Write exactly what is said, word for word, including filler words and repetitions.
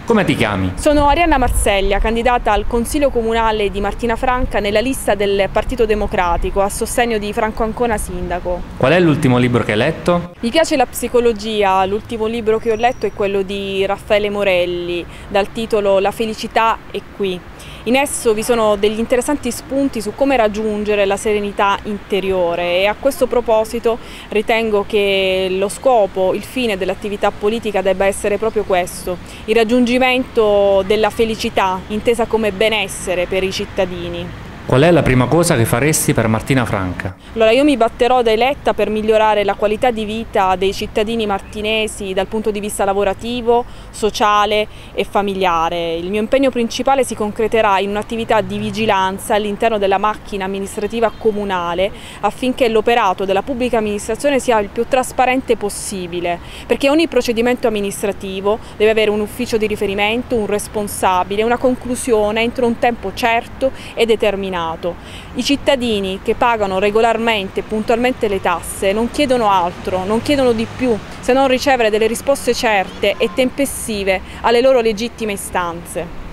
Come ti chiami? Sono Arianna Marseglia, candidata al Consiglio Comunale di Martina Franca nella lista del Partito Democratico a sostegno di Franco Ancona sindaco. Qual è l'ultimo libro che hai letto? Mi piace la psicologia, l'ultimo libro che ho letto è quello di Raffaele Morelli, dal titolo La felicità è qui. In esso vi sono degli interessanti spunti su come raggiungere la serenità interiore e a questo proposito ritengo che lo scopo, il fine dell'attività politica debba essere proprio questo, il raggiungimento della felicità intesa come benessere per i cittadini. Qual è la prima cosa che faresti per Martina Franca? Allora, io mi batterò da eletta per migliorare la qualità di vita dei cittadini martinesi dal punto di vista lavorativo, sociale e familiare. Il mio impegno principale si concreterà in un'attività di vigilanza all'interno della macchina amministrativa comunale affinché l'operato della pubblica amministrazione sia il più trasparente possibile, perché ogni procedimento amministrativo deve avere un ufficio di riferimento, un responsabile, una conclusione entro un tempo certo e determinato. I cittadini che pagano regolarmente e puntualmente le tasse non chiedono altro, non chiedono di più se non ricevere delle risposte certe e tempestive alle loro legittime istanze.